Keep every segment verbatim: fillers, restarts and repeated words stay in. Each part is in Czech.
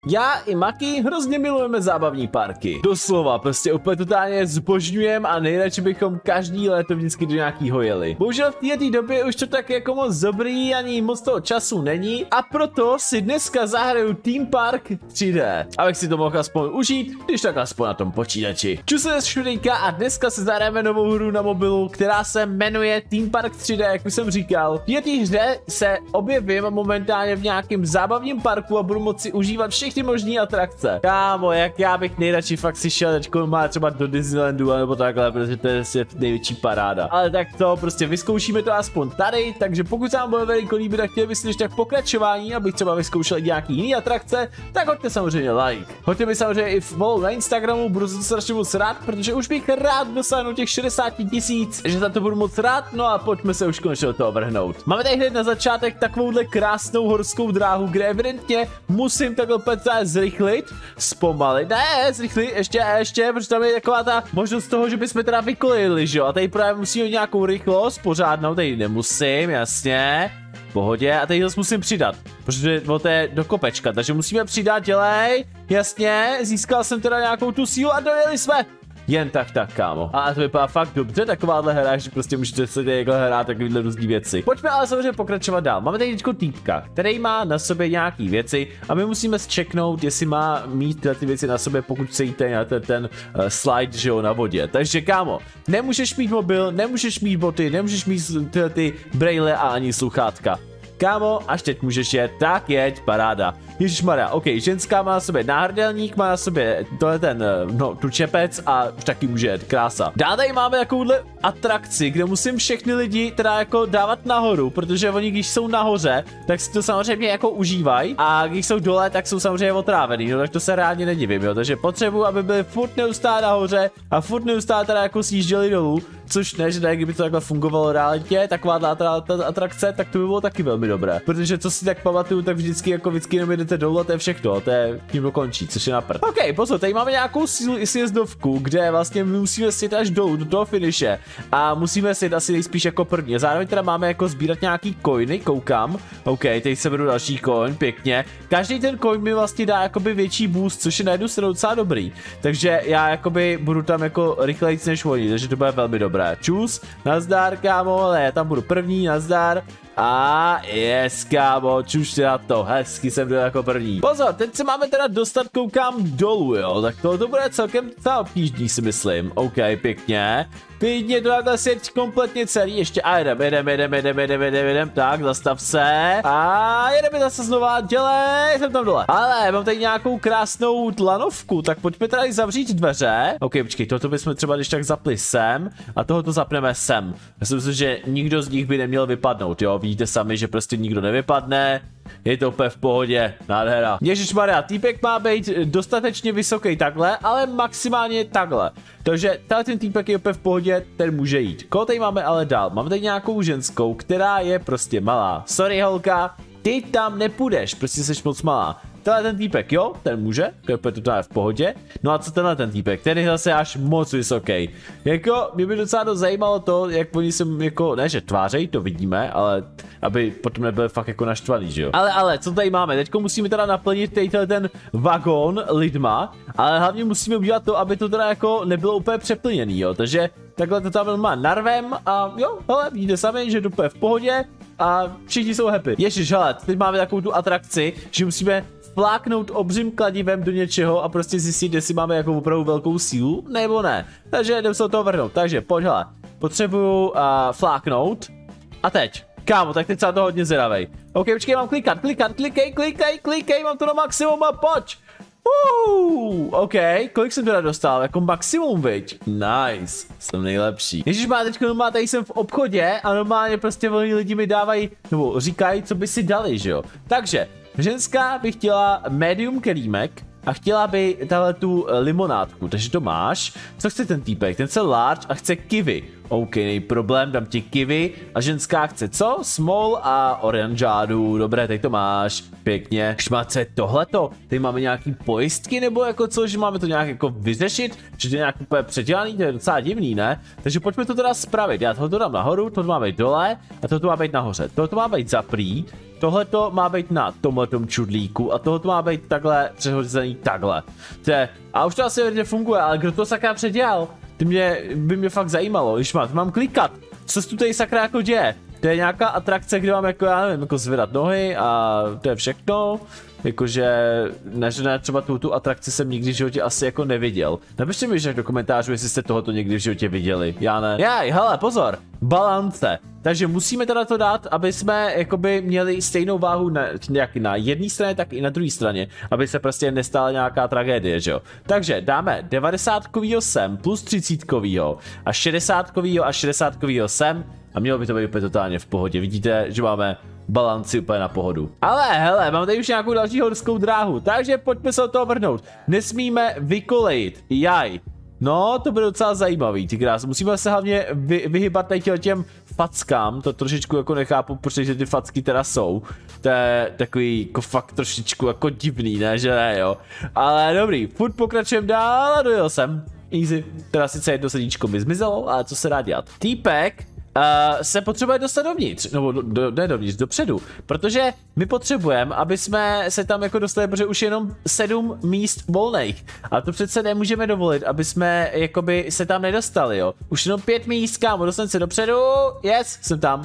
Já i Maki hrozně milujeme zábavní parky. Doslova, prostě úplně totálně zbožňujeme a nejradši bychom každý léto vždycky do nějakýho jeli. Bohužel v této době už to tak jako moc dobrý, ani moc toho času není a proto si dneska zahraju Theme Park tři dé, abych si to mohl aspoň užít, když tak aspoň na tom počítači. Čus se Šudejka a dneska si zahrajeme novou hru na mobilu, která se jmenuje Theme Park tři dé, jak už jsem říkal. V této hře se objevím momentálně v nějakém zábavním parku a budu moci užívat všechny možné atrakce. Kámo, jak já bych nejradši fakt si šel teďko má třeba do Disneylandu nebo takhle, protože to je největší paráda. Ale tak to prostě vyzkoušíme to aspoň tady, takže pokud se vám bude veliko líbit a chtěli byste ještě tak pokračování, abych třeba vyzkoušel nějaký jiný atrakce, tak hoďte samozřejmě like. Hoďte mi samozřejmě i follow na Instagramu, budu za to strašně moc rád, protože už bych rád dosáhnu těch šedesát tisíc, že za to budu moc rád, no a pojďme se už konečně do toho vrhnout. Máme tady hned na začátek takovouhle krásnou horskou dráhu, kde evidentně musím takhle pět zrychlit, zpomalit, ne, zrychlit, ještě, ještě, protože tam je taková ta možnost toho, že bychom teda vykolili, že jo, a tady právě musíme nějakou rychlost pořádnou, tady nemusím, jasně, v pohodě, a tady zase musím přidat, protože to je do kopečka, takže musíme přidat, dělej, jasně, získal jsem teda nějakou tu sílu a dojeli jsme. Jen tak tak, kámo. A to vypadá fakt dobře, takováhle hra, že prostě můžete se tady hrát takovýhle různý věci. Pojďme ale samozřejmě pokračovat dál. Máme tady teďko týpka, který má na sobě nějaký věci a my musíme zčeknout, jestli má mít tyhle ty věci na sobě, pokud chcete na ten, ten uh, slide, že jo, na vodě. Takže kámo, nemůžeš mít mobil, nemůžeš mít boty, nemůžeš mít tyhle ty braille a ani sluchátka. Kámo, až teď můžeš jet, tak jeď, paráda. Ježišmarja, ok, ženská má na sobě náhrdelník, má na sobě tohle ten, no, tu čepec a už taky může jet, krása. Dál tady máme takovouhle atrakci, kde musím všechny lidi teda jako dávat nahoru, protože oni když jsou nahoře, tak si to samozřejmě jako užívají a když jsou dole, tak jsou samozřejmě otrávený, no tak to se reálně nedivím, jo, takže potřebuji, aby byli furt neustále nahoře a furt neustále teda jako sjížděli dolů, což ne, že ne, kdyby to takhle fungovalo reálně, taková ta atrakce, tak to by bylo taky velmi dobré, protože co si tak pamatuju, tak vždycky jako vždycky jenom jedete dolů a to je všechno, to je tím dokončí, což je na prd. Ok, pozor, tady máme nějakou sjezdovku, kde vlastně my musíme sjet až dolů do toho finiše a musíme sjet asi nejspíš jako první. Zároveň teda máme jako sbírat nějaký coiny, koukám. Ok, teď se beru další coin, pěkně. Každý ten coin mi vlastně dá jakoby větší boost, což je na jednu stranu docela dobrý. Takže já jakoby budu tam jako rychlejc než oni, takže to bude velmi dobré. Čus, nazdar, kámo, ale já tam budu první, nazdar. A yes, kámo, čuš na to, hezky jsem byl jako první. Pozor, teď se máme teda dostat, koukám dolů, jo, tak to, to bude celkem docela obtížný, si myslím. Ok, pěkně. Pěkně to takhle sjeď kompletně celý, ještě a jedem, jedem, jedem, jedem, jedem, jedem, jedem, tak, zastav se. A jedeme zase znova, dělej, jsem tam dole. Ale mám tady nějakou krásnou tlanovku, tak pojďme tady zavřít dveře. Ok, počkej, tohoto bychom třeba když tak zapli sem a tohoto zapneme sem. Já si myslím, že nikdo z nich by neměl vypadnout, jo, vidíte sami, že prostě nikdo nevypadne. Je to úplně v pohodě, nádhera. Ježišmarja, týpek má být dostatečně vysoký takhle, ale maximálně takhle. Takže tady ten týpek je úplně v pohodě, ten může jít. Koho tady máme ale dál? Máme tady nějakou ženskou, která je prostě malá. Sorry holka, ty tam nepůjdeš, prostě jsi moc malá. Tenhle ten týpek, jo, ten může, to je v pohodě. No a co tenhle ten týpek, ten je zase až moc vysoký. Jako, mě by docela dost zajímalo to, jak oni se jako, ne že tvářejí, to vidíme, ale aby potom nebyl fakt jako naštvaný, že jo. Ale, ale, co tady máme, teďko musíme teda naplnit tady ten vagón lidma, ale hlavně musíme udělat to, aby to teda jako nebylo úplně přeplněný, jo, takže takhle to tam má narvem a jo, hele, vidíte sami, že to je v pohodě a všichni jsou happy. Ježiš, hele, teď máme takovou tu atrakci, že musíme fláknout obřím kladivem do něčeho a prostě zjistit, jestli máme jako opravdu velkou sílu, nebo ne. Takže jdem se do toho vrhnout. Takže pojď, hele. Potřebuju uh, fláknout. A teď. Kámo, tak teď se na to hodně zvědavej. Ok, počkej, mám klikat, klikat, klikej, klikej, klikej, mám to na maximum a pojď. Uh, ok, kolik jsem teda dostal? Jako maximum, viď? Nice, jsem nejlepší. Ježiš, má teďko normálně, tady jsem v obchodě a normálně prostě volní lidi mi dávají, nebo říkají, co by si dali, že jo. Takže, ženská by chtěla medium kelímek a chtěla by tahle tu limonádku, takže to máš. Co chce ten týpek? Ten chce large a chce kiwi. OK, nej problém, dám ti kiwi. A ženská chce co? Small a oranžádu. Dobré, teď to máš. Pěkně. Šmá, co je tohleto? Tady máme nějaký pojistky nebo jako co, že máme to nějak jako vyřešit? Že to je nějak úplně předělaný, to je docela divný, ne? Takže pojďme to teda spravit. Já tohle dám nahoru, tohle má být dole a tohle má být nahoře. Tohle má být zaprý. Tohle to má být na tomhletom čudlíku a tohle to má být takhle přehozený takhle. To je, a už to asi nefunguje, ale kdo to sakra předělal? Ty mě, by mě fakt zajímalo, když mám, mám klikat. Co se tu tady sakra jako děje? To je nějaká atrakce, kde mám jako, já nevím, jako zvedat nohy a to je všechno. Jakože, ne, že ne, třeba tu, tu atrakci jsem nikdy v životě asi jako neviděl. Napište mi do komentářů, jestli jste tohoto někdy v životě viděli. Já ne. Jaj, hele, pozor, balance. Takže musíme teda to dát, aby jsme jakoby měli stejnou váhu na, jak na jedné straně, tak i na druhé straně. Aby se prostě nestala nějaká tragédie, že jo. Takže dáme devadesátkovýho sem plus třicítkovýho a šedesátkovýho a šedesátkovýho sem. A mělo by to být úplně totálně v pohodě. Vidíte, že máme balanci úplně na pohodu. Ale hele, mám tady už nějakou další horskou dráhu, takže pojďme se od toho vrhnout. Nesmíme vykolejit. Jaj. No, to bude docela zajímavý, ty krás. Musíme se hlavně vy, vyhybat tady těm fackám, to trošičku jako nechápu, protože ty facky teda jsou. To je takový jako fakt trošičku jako divný, ne, že ne, jo. Ale dobrý, furt pokračujeme dál a dojel jsem. Easy. Teda sice jedno sedíčko mi zmizelo, ale co se dá dělat. Týpek Uh, se potřebuje dostat dovnitř, nebo do, do, ne dovnitř, dopředu, protože my potřebujeme, aby jsme se tam jako dostali, protože už jenom sedm míst volných, a to přece nemůžeme dovolit, aby jsme jakoby se tam nedostali, jo. Už jenom pět míst, kámo, dostanu se dopředu, yes, jsem tam,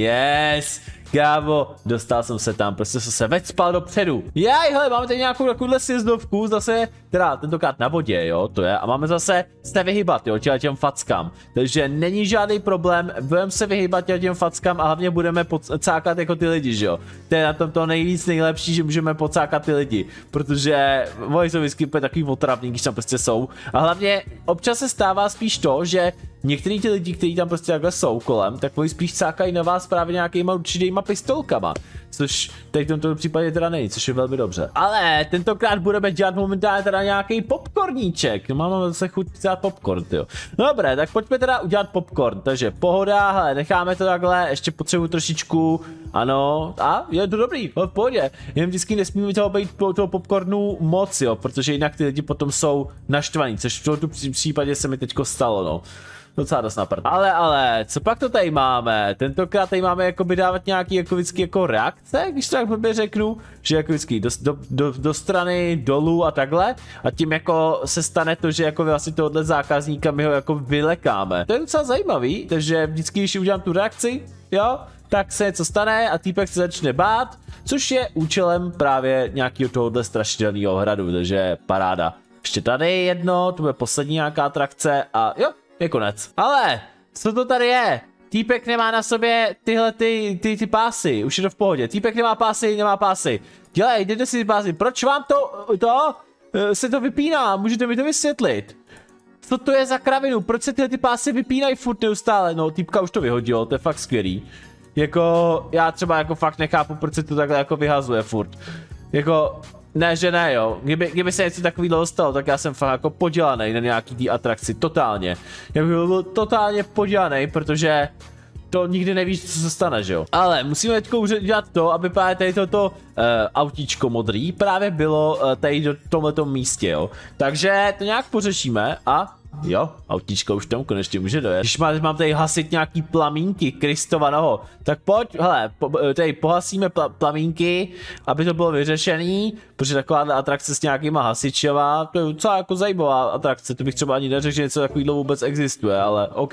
yes, kámo, dostal jsem se tam, prostě jsem se vecpal dopředu. Jaj, hele, máme tady nějakou takovouhle sjezdovku, zase, teda tentokrát na vodě, jo, to je, a máme zase se vyhybat, jo, těm, těm fackám, takže není žádný problém, budeme se vyhybat těm, těm fackám a hlavně budeme pocákat jako ty lidi, že jo. To je na tom to nejvíc nejlepší, že můžeme pocákat ty lidi, protože oni jsou vždycky takový otravný, když tam prostě jsou, a hlavně občas se stává spíš to, že některý ty lidi, kteří tam prostě takhle jsou kolem, tak oni spíš cákají na vás právě nějakýma určitýma pistolkama. Což teď v tomto případě teda není, což je velmi dobře. Ale tentokrát budeme dělat momentálně teda nějaký popcorníček. No máme zase chuť dělat popcorn, jo. Dobré, tak pojďme teda udělat popcorn. Takže pohoda, hele, necháme to takhle, ještě potřebuji trošičku, ano, a je to dobrý, v pohodě. Jen vždycky nesmíme toho být toho popcornu moc, jo, protože jinak ty lidi potom jsou naštvaní, což v tomto případě se mi teďko stalo, no. Docela dost naprt. Ale, ale, co pak to tady máme? Tentokrát tady máme jakoby dávat nějaký jako vždycky jako reakce, když to tak blbě řeknu, že jako vždycky do, do, do, do strany, dolů a takhle. A tím jako se stane to, že jako vlastně tohohle zákazníka my ho jako vylekáme. To je docela zajímavý, takže vždycky, když udělám tu reakci, jo, tak se něco stane a týpek se začne bát, což je účelem právě nějakého tohohle strašidelného hradu, takže paráda. Ještě tady jedno, to bude poslední nějaká atrakce a jo. Je konec. Ale, co to tady je? Týpek nemá na sobě tyhle ty, ty, ty pásy, už je to v pohodě. Týpek nemá pásy, nemá pásy. Dělej, jdete si ty pásy. Proč vám to, to, se to vypíná? Můžete mi to vysvětlit? Co to je za kravinu? Proč se tyhle ty pásy vypínají furt neustále? No, týpka už to vyhodil, to je fakt skvělý. Jako, já třeba jako fakt nechápu, proč se to takhle jako vyhazuje furt. Jako... Ne, že ne, jo. Kdyby, kdyby se něco takového stalo, tak já jsem fakt jako podělaný na nějaký té atrakci, totálně. Já bych byl totálně podělaný, protože to nikdy nevíš, co se stane, že jo. Ale musíme teď udělat to, aby právě tady toto uh, autíčko modrý právě bylo uh, tady do tomhletom místě, jo. Takže to nějak pořešíme a... Jo, autíčko už tam konečně může dojet. Když má, mám tady hasit nějaký plamínky, Kristova noho, tak pojď, hele, po, tady pohasíme pla, plamínky, aby to bylo vyřešený, protože taková atrakce s nějakýma hasičema, to je docela jako zajímavá atrakce, to bych třeba ani neřekl, že něco takového vůbec existuje, ale OK,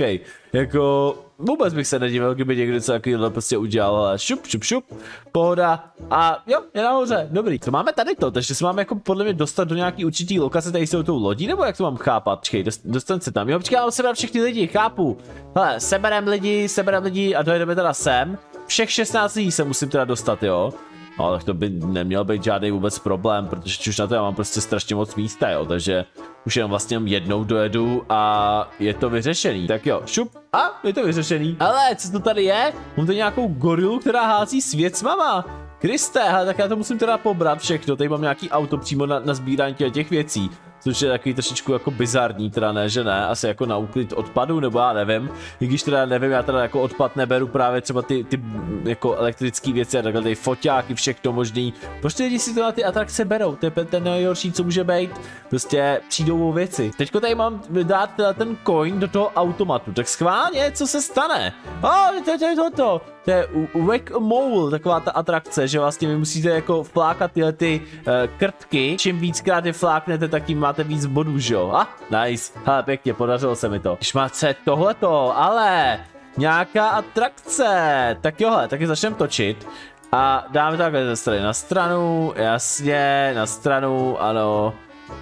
jako vůbec bych se nedivil, kdyby někdo něco takového prostě udělal, ale šup, šup, šup, pohoda a jo, je nahoře, dobrý. Co máme tady to, takže se máme jako podle mě dostat do nějaký určitý lokace tady s tou lodí, nebo jak to mám chápat, počkej, dost, dostan se tam, jo, počkej, mám sebrat všechny lidi, chápu, hele, seberem lidi, seberem lidi a dojedeme teda sem, všech šestnáct lidí se musím teda dostat, jo. No, tak to by neměl být žádný vůbec problém, protože už na to já mám prostě strašně moc místa, jo, takže už jenom vlastně jednou dojedu a je to vyřešený. Tak jo, šup, a je to vyřešený. Ale co to tady je? Mám tady nějakou gorilu, která hází s věcmama. Kriste, hele, tak já to musím teda pobrat všechno, tady mám nějaký auto přímo na, na sbírání těch věcí. což je takový trošičku jako bizarní, teda ne, že ne, asi jako na úklid odpadu, nebo já nevím, i když teda nevím, já teda jako odpad neberu právě třeba ty, ty jako elektrické věci a takhle ty foťáky, všechno možný, prostě lidi si to na ty atrakce berou, to je ten nejhorší, co může být, prostě přijdou věci. Teďko tady mám dát teda ten coin do toho automatu, tak schválně, co se stane? A oh, to je toto. To je Whack-A-Mole, taková ta atrakce, že vlastně vy musíte jako flákat tyhle ty uh, krtky. Čím víckrát je fláknete, tak tím máte víc bodů, že jo? A, ah, nice. Hele, pěkně, podařilo se mi to. Když máte tohleto, ale nějaká atrakce. Tak johle, taky začneme točit. A dáme takhle ze strany na stranu, jasně, na stranu, ano.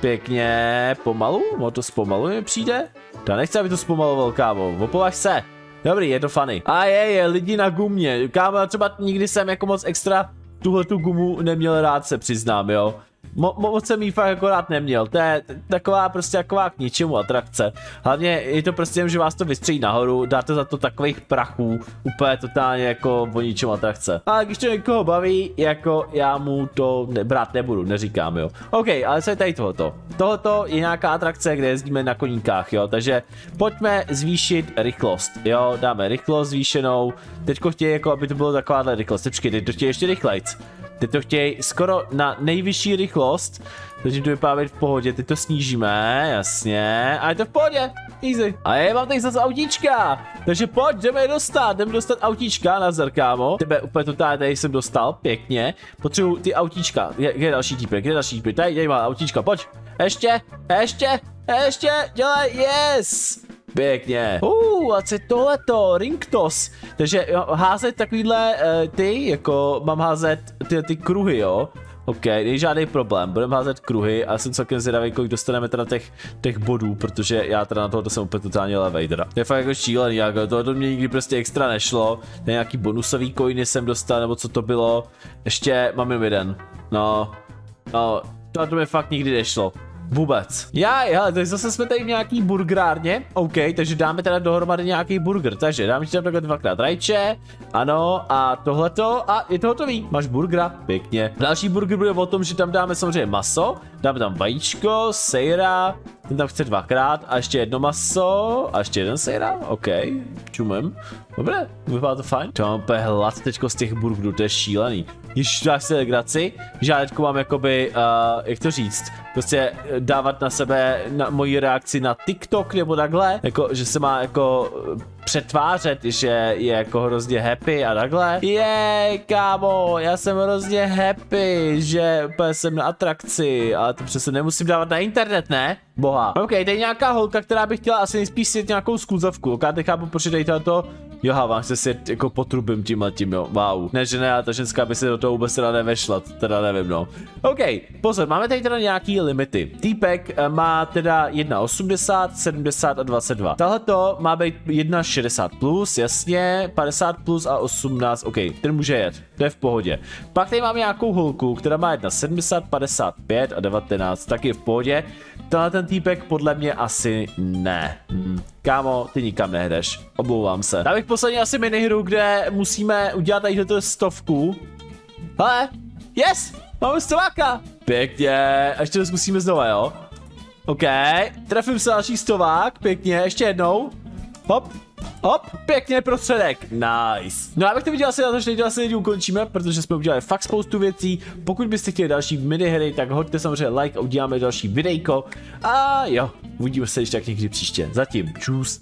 Pěkně, pomalu, no to zpomaluje přijde. Já nechci, aby to zpomaloval, kámo, opovaž se. Dobrý, je to funny. A je, je, lidi na gumě. Kámo, třeba nikdy jsem jako moc extra tuhle tu gumu neměl rád, se přiznám, jo. Mo moc jsem jí fakt jako rád neměl. To je taková prostě taková k ničemu atrakce. Hlavně je to prostě, že vás to vystřelí nahoru, dáte za to takových prachů, úplně totálně jako o ničemu atrakce. Ale když to někoho baví, jako já mu to ne brát nebudu, neříkám, jo. OK, ale co je tady tohoto? Tohoto je nějaká atrakce, kde jezdíme na koníkách, jo, takže pojďme zvýšit rychlost, jo, dáme rychlost zvýšenou. Teďko chtějí jako, aby to bylo takováhle rychlost. Počkej, teď to chtějí ještě rychlejc. Teď to chtějí skoro na nejvyšší rychlost, takže to vypadá být v pohodě, teď to snížíme, jasně, a je to v pohodě, easy. A je, mám tady zase autíčka, takže pojď, jdeme je dostat, jdeme dostat autíčka, nazar, kámo. Tebe úplně totálně tady jsem dostal, pěkně, potřebuji ty autíčka, kde je další týpek, kde je další týpek, tady, tady má autíčka, pojď, ještě, ještě, ještě, dělej, yes. Pěkně. Uh, a co je tohleto? Ringtos. Takže jo, házet takovýhle uh, ty, jako mám házet ty, ty kruhy, jo. OK, není žádný problém, budeme házet kruhy a jsem celkem zvědavý, kolik dostaneme teda těch, těch bodů, protože já teda na tohoto jsem úplně totálně levej teda. To je fakt jako šílený, jako tohoto mě nikdy prostě extra nešlo. Tady nějaký bonusový coiny jsem dostal, nebo co to bylo. Ještě mám jen jeden. No, no, tohoto mi fakt nikdy nešlo. Vůbec. Já, hele, takže zase jsme tady v nějaký burgerárně, OK, takže dáme teda dohromady nějaký burger, takže dáme ti tam takhle dvakrát rajče, ano, a tohleto, a je to hotový, máš burgera, pěkně. Další burger bude o tom, že tam dáme samozřejmě maso, dáme tam vajíčko, sejra, ten tam chce dvakrát, a ještě jedno maso, a ještě jeden sejra, OK, čumem, dobré, vypadá to fajn. To mám úplně hlad teďko z těch burgerů, to je šílený. Když dáš se legraci, že já teďko mám jakoby, uh, jak to říct, prostě dávat na sebe na moji reakci na TikTok nebo takhle, jako, že se má jako přetvářet, že je jako hrozně happy a takhle. Jej, kámo, já jsem hrozně happy, že úplně jsem na atrakci, ale to přece nemusím dávat na internet, ne? Boha. OK, tady nějaká holka, která by chtěla asi nejspíš si nějakou skůzavku, ok, teď chápu, proč tady tohoto. Joha, vám se si jako potrubím tímhletím, jo, wow. Ne, že ne, a ta ženská by se do toho vůbec teda nevešla, to teda nevím, no. OK, pozor, máme tady teda nějaký limity. Týpek má teda jedna osmdesát, sedmdesát a dvacet dva. Tahleto má být jedna šedesát plus, jasně, padesát plus a osmnáct, OK, ten může jet, to je v pohodě. Pak tady máme nějakou holku, která má jedna sedmdesát, padesát pět a devatenáct, tak je v pohodě. Tenhle ten týpek podle mě asi ne. Hm. Kámo, ty nikam nehdeš, oblouvám se. Já bych poslední asi minihru, kde musíme udělat tady tuto stovku. Hele, yes, máme stováka. Pěkně, ještě to zkusíme znova, jo. OK, trefím se další stovák, pěkně, ještě jednou. Hop, hop, pěkně prostředek, nice. No já bych to viděl asi na to, že teď asi lidi ukončíme, protože jsme udělali fakt spoustu věcí. Pokud byste chtěli další minihry, tak hoďte samozřejmě like a uděláme další videjko. A jo, uvidíme se ještě tak někdy příště. Zatím, čus.